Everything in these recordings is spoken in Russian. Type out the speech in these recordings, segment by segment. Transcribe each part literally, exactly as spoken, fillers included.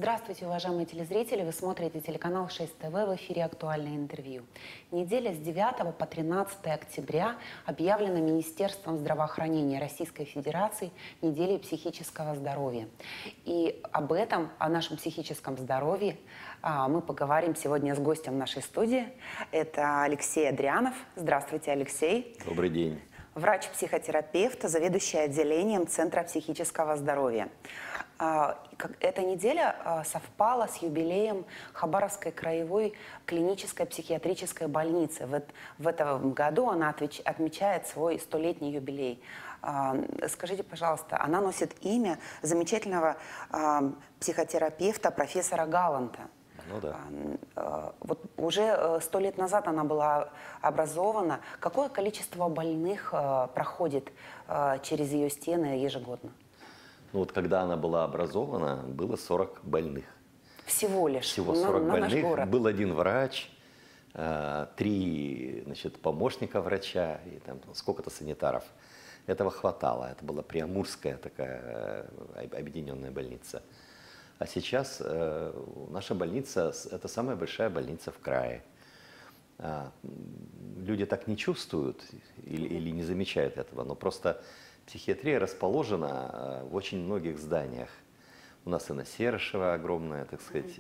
Здравствуйте, уважаемые телезрители! Вы смотрите телеканал шесть тэ вэ, в эфире «Актуальное интервью». Неделя с девятого по тринадцатое октября объявлена Министерством здравоохранения Российской Федерации неделей психического здоровья. И об этом, о нашем психическом здоровье, мы поговорим сегодня с гостем нашей студии. Это Алексей Адрянов. Здравствуйте, Алексей. Добрый день. Врач-психотерапевт, заведующий отделением Центра психического здоровья. Эта неделя совпала с юбилеем Хабаровской краевой клинической психиатрической больницы. В этом году она отмечает свой столетний юбилей. Скажите, пожалуйста, она носит имя замечательного психотерапевта профессора Галанта. Ну да. Вот уже сто лет назад она была образована. Какое количество больных проходит через ее стены ежегодно? Ну вот когда она была образована, было сорок больных. Всего лишь? Всего сорок на, на больных. Был один врач, три, значит, помощника врача и там сколько-то санитаров. Этого хватало. Это была Приамурская такая объединенная больница. А сейчас э, наша больница – это самая большая больница в крае. А, люди так не чувствуют или, или не замечают этого, но просто психиатрия расположена в очень многих зданиях. У нас и на Серышево огромное, так сказать,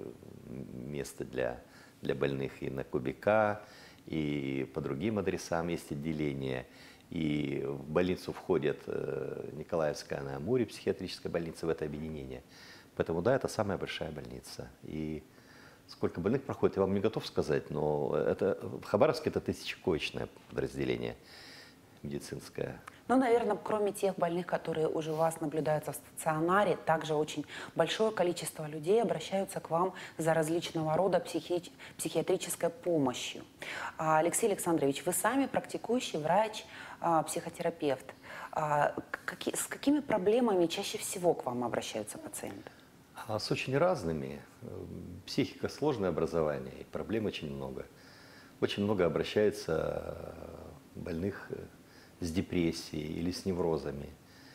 место для, для больных, и на Кубика, и по другим адресам есть отделения. И в больницу входит Николаевская на Амуре, психиатрическая больница, в это объединение. Поэтому, да, это самая большая больница. И сколько больных проходит, я вам не готов сказать, но это, в Хабаровске это тысячекоечное подразделение медицинское. Ну, наверное, кроме тех больных, которые уже у вас наблюдаются в стационаре, также очень большое количество людей обращаются к вам за различного рода психи... психиатрической помощью. Алексей Александрович, вы сами практикующий врач, психотерапевт. Какие, с какими проблемами чаще всего к вам обращаются пациенты? А с очень разными. Психика – сложное образование, и проблем очень много. Очень много обращается больных с депрессией или с неврозами,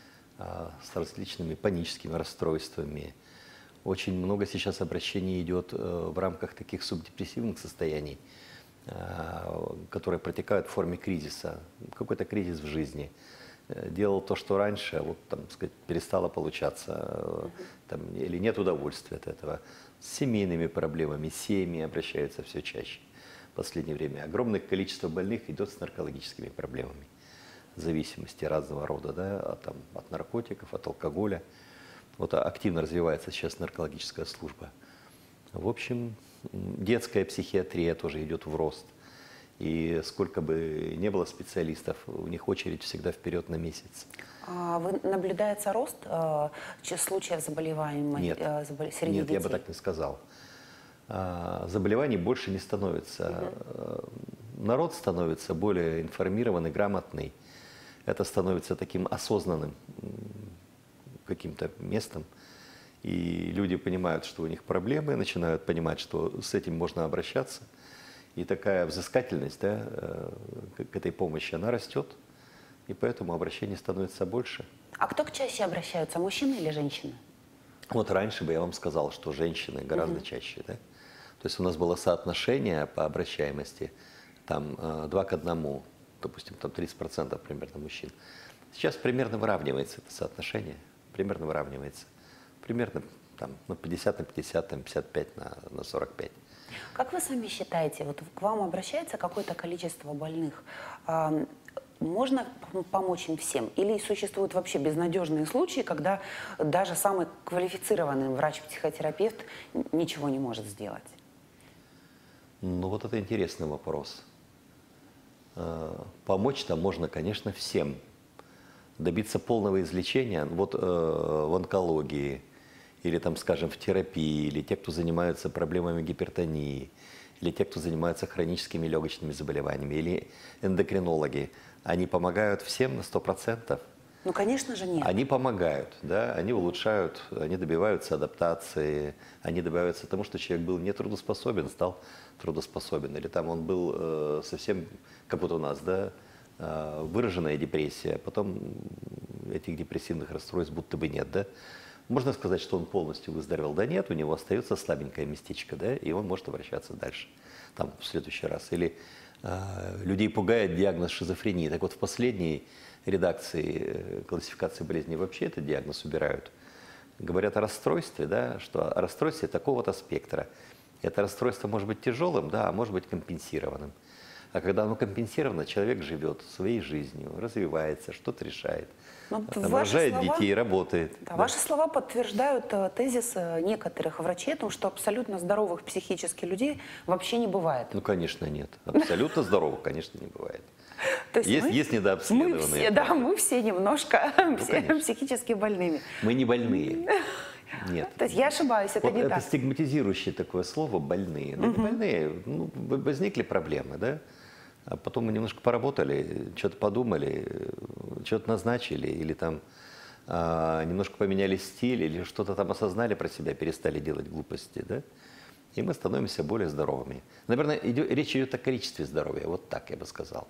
с различными паническими расстройствами. Очень много сейчас обращений идет в рамках таких субдепрессивных состояний, которые протекают в форме кризиса. Какой-то кризис в жизни. Делал то, что раньше, вот, там, сказать, перестало получаться, там, или нет удовольствия от этого. С семейными проблемами, семьи обращаются все чаще в последнее время. Огромное количество больных идет с наркологическими проблемами, зависимости разного рода, да, от, там, от наркотиков, от алкоголя. Вот активно развивается сейчас наркологическая служба. В общем, детская психиатрия тоже идет в рост. И сколько бы ни было специалистов, у них очередь всегда вперед на месяц. А вы, наблюдается рост э, случаев заболеваний Нет, э, забол... среди нет, детей? я бы так не сказал. А, заболеваний больше не становится. Угу. Народ становится более информированный, грамотный. Это становится таким осознанным каким-то местом. И люди понимают, что у них проблемы, начинают понимать, что с этим можно обращаться. И такая взыскательность, да, к этой помощи, она растет, и поэтому обращений становится больше. А кто чаще обращаются, мужчины или женщины? Вот раньше бы я вам сказал, что женщины гораздо угу. чаще. Да? То есть у нас было соотношение по обращаемости там, два к одному, допустим, там тридцать процентов примерно мужчин. Сейчас примерно выравнивается это соотношение, примерно выравнивается. Примерно там, ну, пятьдесят на пятьдесят, там, пятьдесят пять на сорок пять. Как вы сами считаете, вот к вам обращается какое-то количество больных? Можно помочь им всем? Или существуют вообще безнадежные случаи, когда даже самый квалифицированный врач-психотерапевт ничего не может сделать? Ну вот это интересный вопрос. Помочь-то можно, конечно, всем. Добиться полного излечения, вот в онкологии, или там, скажем, в терапии, или те, кто занимаются проблемами гипертонии, или те, кто занимается хроническими легочными заболеваниями, или эндокринологи, они помогают всем на сто процентов? Ну, конечно же, нет. Они помогают, да, они улучшают, они добиваются адаптации, они добиваются тому, что человек был нетрудоспособен, стал трудоспособен, или там он был э, совсем, как вот у нас, да, э, выраженная депрессия, потом этих депрессивных расстройств будто бы нет, да. Можно сказать, что он полностью выздоровел? Да нет, у него остается слабенькое местечко, да, и он может обращаться дальше, там, в следующий раз. Или э, людей пугает диагноз шизофрении. Так вот, в последней редакции классификации болезней вообще этот диагноз убирают. Говорят о расстройстве, да, что о расстройстве такого-то спектра. Это расстройство может быть тяжелым, да, а может быть компенсированным. А когда оно компенсировано, человек живет своей жизнью, развивается, что-то решает, Но там, рожает слова, детей, работает. Да, да. Ваши слова подтверждают э, тезис э, некоторых врачей о том, что абсолютно здоровых психически людей вообще не бывает. Ну, конечно, нет. Абсолютно здоровых, конечно, не бывает. То есть есть, мы, есть недообследованные. Мы все, да, мы все немножко ну, все психически больными. Мы не больные. Нет. То есть я ошибаюсь, это вот не это так. Это стигматизирующее такое слово «больные». Ну, угу. не больные, ну, возникли проблемы, да? А потом мы немножко поработали, что-то подумали, что-то назначили, или там а, немножко поменяли стиль, или что-то там осознали про себя, перестали делать глупости, да? И мы становимся более здоровыми. Наверное, идет, речь идет о количестве здоровья, вот так я бы сказал.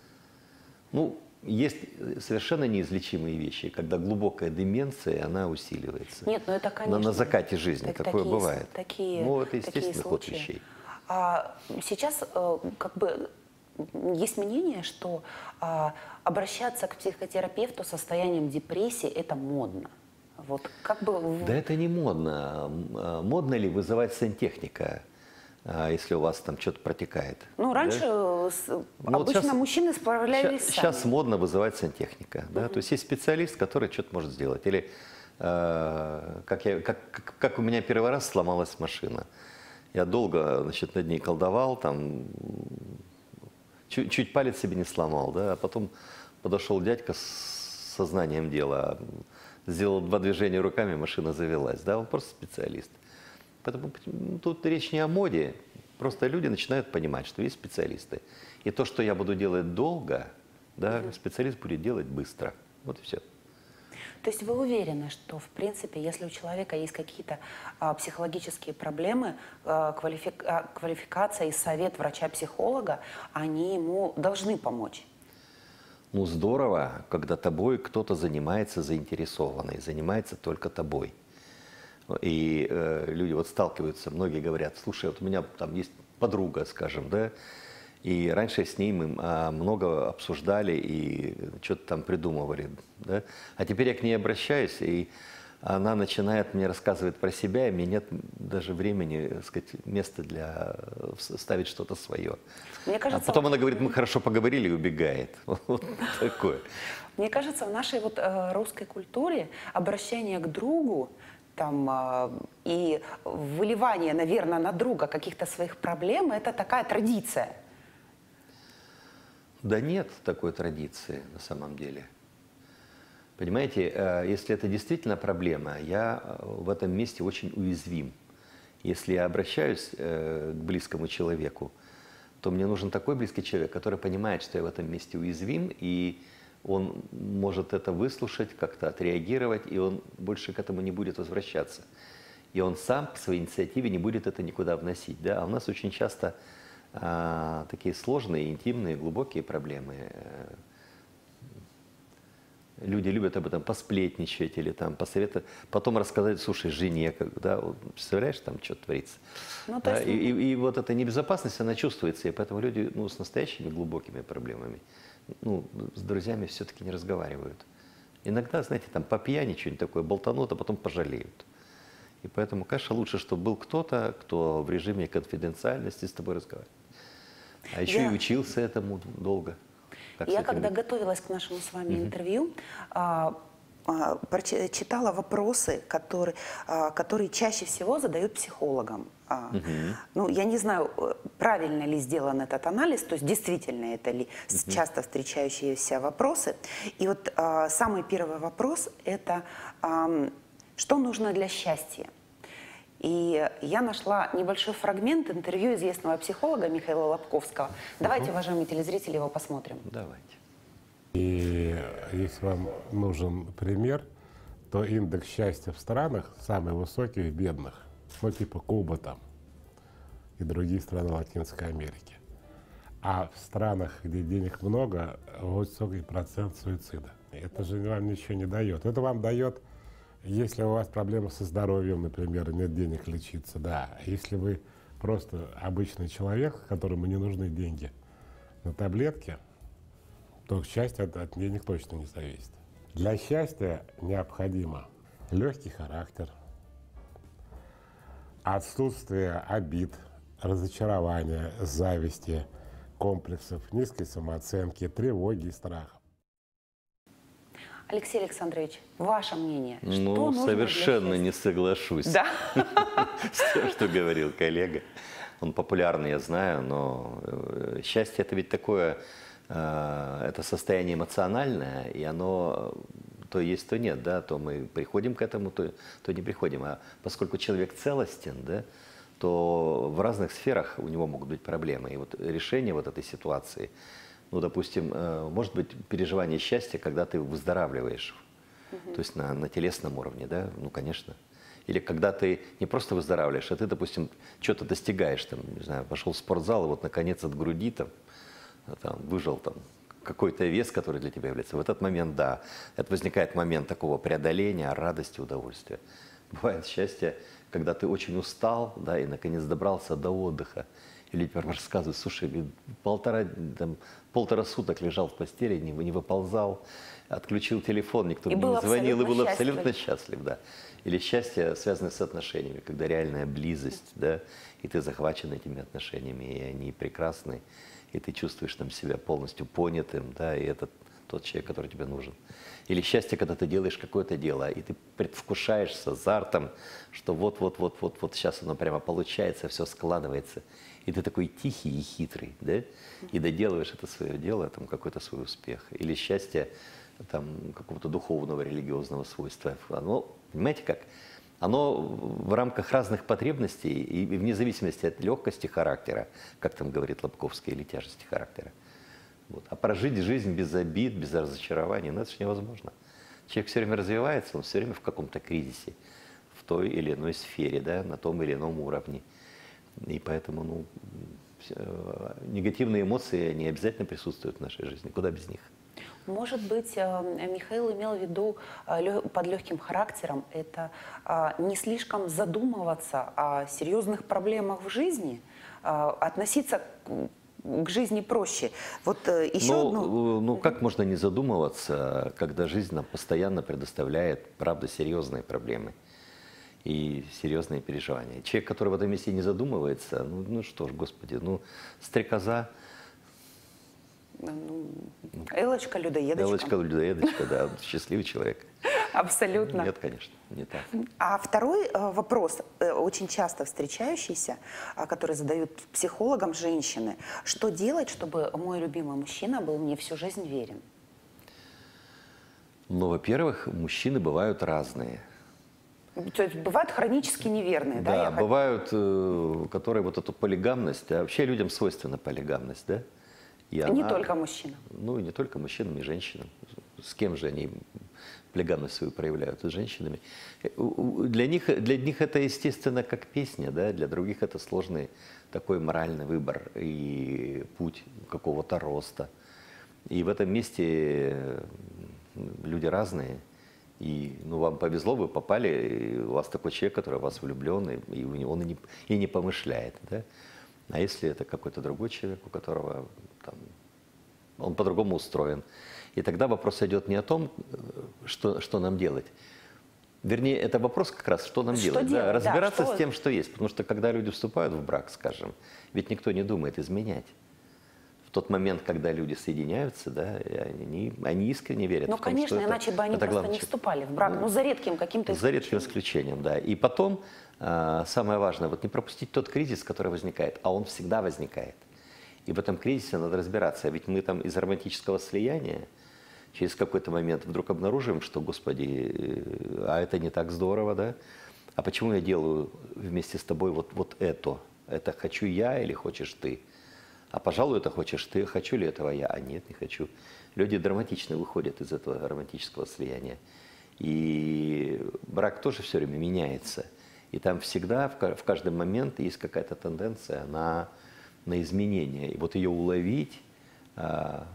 Ну, есть совершенно неизлечимые вещи, когда глубокая деменция, она усиливается. Нет, ну это, конечно. На, на закате жизни так, такое такие, бывает. Такие, ну, это естественный ход вещей. А сейчас как бы есть мнение, что а, обращаться к психотерапевту с состоянием депрессии – это модно. Вот, как бы... Да это не модно. Модно ли вызывать сантехника, если у вас там что-то протекает? Ну, раньше да? с... ну, обычно вот сейчас, мужчины справлялись сейчас, сами. Сейчас модно вызывать сантехника. Да? Угу. То есть есть специалист, который что-то может сделать. Или э, как, я, как, как, как у меня первый раз сломалась машина. Я долго, значит, над ней колдовал, там... Чуть, чуть палец себе не сломал, да, а потом подошел дядька с сознанием дела, сделал два движения руками, машина завелась, да, он просто специалист. Поэтому тут речь не о моде, просто люди начинают понимать, что есть специалисты. И то, что я буду делать долго, да, специалист будет делать быстро. Вот и все. То есть вы уверены, что, в принципе, если у человека есть какие-то а, психологические проблемы, а, квалифик... а, квалификация и совет врача-психолога, они ему должны помочь? Ну, здорово, когда тобой кто-то занимается заинтересованный, занимается только тобой. И э, люди вот сталкиваются, многие говорят, слушай, вот у меня там есть подруга, скажем, да, и раньше с ней мы а, много обсуждали и что-то там придумывали. Да? А теперь я к ней обращаюсь, и она начинает мне рассказывать про себя, и мне нет даже времени, так сказать, места для ставить что-то свое. Мне кажется, а потом она говорит, мы хорошо поговорили, и убегает. Вот такое. Мне кажется, в нашей вот э, русской культуре обращение к другу там, э, и выливание, наверное, на друга каких-то своих проблем – это такая традиция. Да нет такой традиции на самом деле. Понимаете, если это действительно проблема, я в этом месте очень уязвим. Если я обращаюсь к близкому человеку, то мне нужен такой близкий человек, который понимает, что я в этом месте уязвим, и он может это выслушать, как-то отреагировать, и он больше к этому не будет возвращаться. И он сам по своей инициативе не будет это никуда вносить. Да? А у нас очень часто а, такие сложные, интимные, глубокие проблемы. Люди любят об этом посплетничать или там посоветовать, потом рассказать, слушай, жене, да, вот, представляешь, там что творится. Ну, да, и, и, и вот эта небезопасность, она чувствуется, и поэтому люди ну, с настоящими глубокими проблемами, ну, с друзьями все-таки не разговаривают. Иногда, знаете, там по пьяни что-нибудь такое болтанут, а потом пожалеют. И поэтому, конечно, лучше, чтобы был кто-то, кто в режиме конфиденциальности с тобой разговаривает. А еще Я... и учился этому долго. Как Я когда готовилась к нашему с вами mm-hmm. интервью, а, а, читала вопросы, которые, а, которые чаще всего задают психологам. А, mm-hmm. Ну, я не знаю, правильно ли сделан этот анализ, то есть действительно это ли mm-hmm. часто встречающиеся вопросы. И вот а, самый первый вопрос – это а, что нужно для счастья? И я нашла небольшой фрагмент интервью известного психолога Михаила Лобковского. Давайте, уважаемые телезрители, его посмотрим. Давайте. И если вам нужен пример, то индекс счастья в странах самый высокий в бедных. Ну, типа Куба там и другие страны Латинской Америки. А в странах, где денег много, высокий процент суицида. Это же вам ничего не дает. Это вам дает Если у вас проблемы со здоровьем, например, нет денег лечиться, да. Если вы просто обычный человек, которому не нужны деньги на таблетки, то счастье от, от денег точно не зависит. Для счастья необходимо легкий характер, отсутствие обид, разочарования, зависти, комплексов, низкой самооценки, тревоги и страха. Алексей Александрович, ваше мнение? Что Ну, нужно совершенно для не соглашусь Да. с тем, что говорил коллега. Он популярный, я знаю, но э, счастье это ведь такое, э, это состояние эмоциональное, и оно то есть, то нет, да, то мы приходим к этому, то, то не приходим. А поскольку человек целостен, да, то в разных сферах у него могут быть проблемы. И вот решение вот этой ситуации, ну, допустим, э, может быть переживание счастья, когда ты выздоравливаешь, угу. то есть на, на телесном уровне, да, ну, конечно. Или когда ты не просто выздоравливаешь, а ты, допустим, что-то достигаешь, там, не знаю, пошел в спортзал, и вот, наконец, от груди там, там выжил там какой-то вес, который для тебя является. В этот момент, да, это возникает момент такого преодоления, радости, удовольствия. Бывает счастье, когда ты очень устал, да, и, наконец, добрался до отдыха. И люди рассказывают, слушай, полтора, там, полтора суток лежал в постели, не, не выползал, отключил телефон, никто и мне не звонил, и был счастлив. абсолютно счастлив, да. Или счастье, связанное с отношениями, когда реальная близость, да, и ты захвачен этими отношениями, и они прекрасны, и ты чувствуешь там себя полностью понятым, да, и это тот человек, который тебе нужен. Или счастье, когда ты делаешь какое-то дело, и ты предвкушаешь с азартом, что вот-вот-вот-вот-вот сейчас оно прямо получается, все складывается. И ты такой тихий и хитрый, да, и доделываешь это свое дело, там какой-то свой успех. Или счастье там какого-то духовного, религиозного свойства. Оно, понимаете как, оно в рамках разных потребностей и вне зависимости от легкости характера, как там говорит Лобковский, или тяжести характера. Вот. А прожить жизнь без обид, без разочарований, ну это же невозможно. Человек все время развивается, он все время в каком-то кризисе, в той или иной сфере, да, на том или ином уровне. И поэтому ну, негативные эмоции не обязательно присутствуют в нашей жизни. Куда без них? Может быть, Михаил имел в виду под легким характером это не слишком задумываться о серьезных проблемах в жизни, относиться к жизни проще. Вот еще ну, одну... Ну, как можно не задумываться, когда жизнь нам постоянно предоставляет, правда, серьезные проблемы и серьезные переживания. Человек, который в этом месте не задумывается, ну, ну что ж, Господи, ну, стрекоза. Ну, Элочка, людоедочка. Элочка, людоедочка, да, счастливый человек. Абсолютно. Нет, конечно, не так. А второй э, вопрос, э, очень часто встречающийся, э, который задают психологам женщины. Что делать, чтобы мой любимый мужчина был мне всю жизнь верен? Ну, во-первых, мужчины бывают разные. То есть бывают хронически неверные, да? Да, я бывают, э, которые вот эту полигамность, а вообще людям свойственна полигамность, да? И не она, только мужчинам. Ну, и не только мужчинам, и женщинам. С кем же они полигамность свою проявляют? С женщинами. Для них, для них это, естественно, как песня, да? Для других это сложный такой моральный выбор и путь какого-то роста. И в этом месте люди разные. И ну, вам повезло, вы попали, и у вас такой человек, который в вас влюблен, и он и не, и не помышляет. Да? А если это какой-то другой человек, у которого там, он по-другому устроен, и тогда вопрос идет не о том, что, что нам делать. Вернее, это вопрос как раз, что нам что делать. делать? Да, разбираться да, с тем, что есть. Потому что когда люди вступают в брак, скажем, ведь никто не думает изменять. В тот момент, когда люди соединяются, да, они, они искренне верят ну, в том, конечно, что иначе это, бы они это просто главное. не вступали в брак. Ну, ну за редким каким-то За редким исключением, да. И потом, э, самое важное, вот не пропустить тот кризис, который возникает, а он всегда возникает. И в этом кризисе надо разбираться. Ведь мы там из романтического слияния через какой-то момент вдруг обнаруживаем, что, Господи, а это не так здорово, да? А почему я делаю вместе с тобой вот, вот это? Это хочу я или хочешь ты? А, пожалуй, это хочешь ты, хочу ли этого я? А нет, не хочу. Люди драматично выходят из этого романтического слияния. И брак тоже все время меняется. И там всегда, в каждый момент есть какая-то тенденция на, на изменение. И вот ее уловить,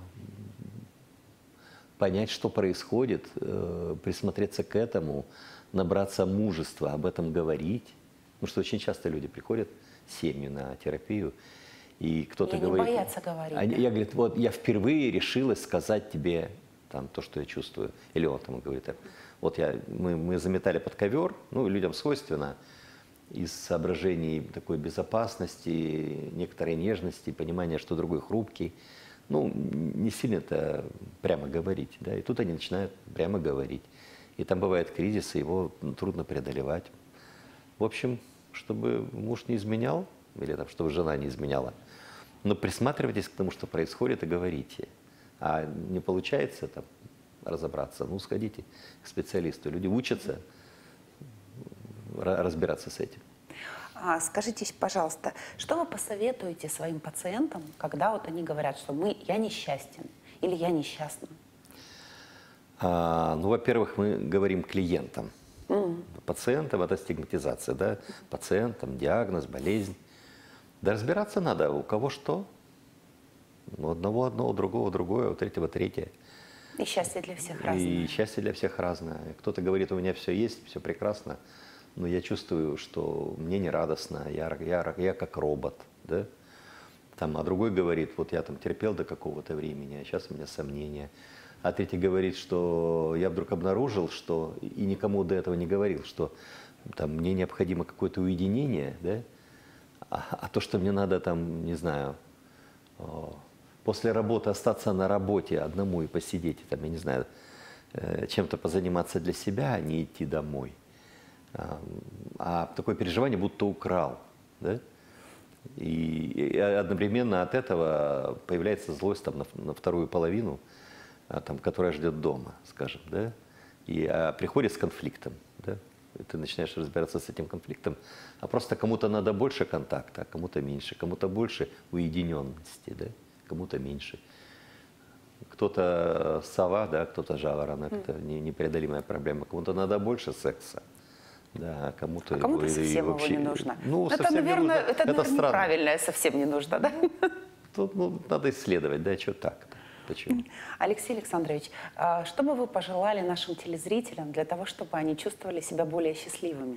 понять, что происходит, присмотреться к этому, набраться мужества об этом говорить. Потому что очень часто люди приходят, семьи, на терапию, и кто-то И они говорит... боятся говорить, Они, да? Я, говорит, вот я впервые решилась сказать тебе там, то, что я чувствую. Или он там говорит, вот я, мы, мы заметали под ковер, ну, людям свойственно, из соображений такой безопасности, некоторой нежности, понимания, что другой хрупкий. Ну, не сильно это прямо говорить, да, и тут они начинают прямо говорить. И там бывают кризисы, его трудно преодолевать. В общем, чтобы муж не изменял, или там, чтобы жена не изменяла, но присматривайтесь к тому, что происходит, и говорите. А не получается там разобраться, ну, сходите к специалисту. Люди учатся разбираться с этим. А скажите, пожалуйста, что вы посоветуете своим пациентам, когда вот они говорят, что мы, я несчастен или я несчастна? А, ну, во-первых, мы говорим клиентам. Mm. Пациентам это стигматизация, да? Пациентам диагноз, болезнь. Да разбираться надо, у кого что. У одного одно, у другого другое, у третьего третье. И счастье для всех разное. И счастье для всех разное. Кто-то говорит, у меня все есть, все прекрасно, но я чувствую, что мне не радостно, я, я, я как робот. Да? Там, а другой говорит, вот я там терпел до какого-то времени, а сейчас у меня сомнения. А третий говорит, что я вдруг обнаружил, что, и никому до этого не говорил, что там, мне необходимо какое-то уединение, да? а, а то, что мне надо там, не знаю, после работы остаться на работе одному и посидеть, там, я не знаю, чем-то позаниматься для себя, а не идти домой. А такое переживание будто украл. Да? И одновременно от этого появляется злость там, на, на вторую половину, там, которая ждет дома, скажем. Да? И а приходит с конфликтом. Да? И ты начинаешь разбираться с этим конфликтом. А просто кому-то надо больше контакта, а кому-то меньше. Кому-то больше уединенности, да? Кому-то меньше. Кто-то сова, да, кто-то жаворонок. Mm. Это непреодолимая проблема. Кому-то надо больше секса. Да, кому-то а кому-то его, совсем его вообще, не нужно. Ну, это, наверное, не нужно. это, это наверное, неправильное совсем не нужно, да? Тут ну, надо исследовать, да, что так. Почему? Алексей Александрович, что бы вы пожелали нашим телезрителям для того, чтобы они чувствовали себя более счастливыми?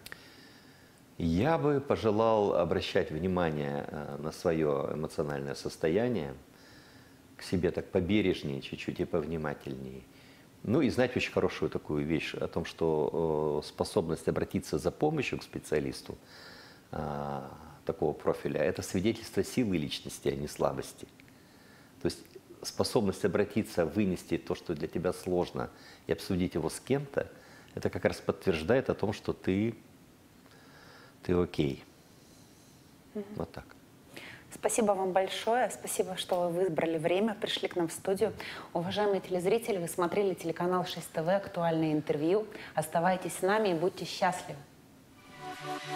Я бы пожелал обращать внимание на свое эмоциональное состояние, к себе так побережнее чуть-чуть и повнимательнее. Ну и знать очень хорошую такую вещь о том, что способность обратиться за помощью к специалисту а, такого профиля – это свидетельство силы личности, а не слабости. То есть способность обратиться, вынести то, что для тебя сложно, и обсудить его с кем-то, это как раз подтверждает о том, что ты, ты окей. Mm-hmm. Вот так. Спасибо вам большое. Спасибо, что вы выбрали время, пришли к нам в студию. Уважаемые телезрители, вы смотрели телеканал шесть тэ вэ «Актуальное интервью». Оставайтесь с нами и будьте счастливы.